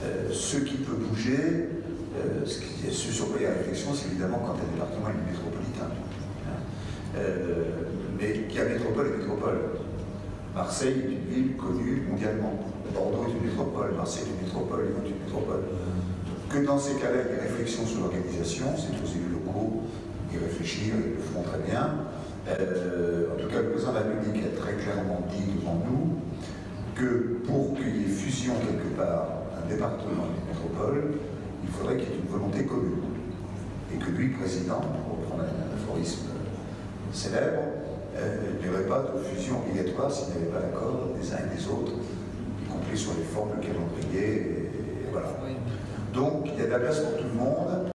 Ce qui peut bouger, ce sur quoi il y a réflexion, c'est évidemment quand un département est métropolitain. Mais il y a métropole et métropole. Marseille est une ville connue mondialement. Bordeaux est une métropole, Marseille est une métropole, Lyon est une métropole. Que dans ces cas-là, il y ait réflexion sur l'organisation, c'est aux élus locaux d'y réfléchir, ils le feront très bien. En tout cas, le président de la République a très clairement dit devant nous que pour qu'il y ait fusion quelque part d'un département et d'une métropole, il faudrait qu'il y ait une volonté commune. Et que lui, président, pour reprendre un aphorisme célèbre, il n'y aurait pas de fusion obligatoire s'il n'y avait pas l'accord des uns et des autres, y compris sur les formes, le calendrier, et voilà. Donc, il y a de la place pour tout le monde.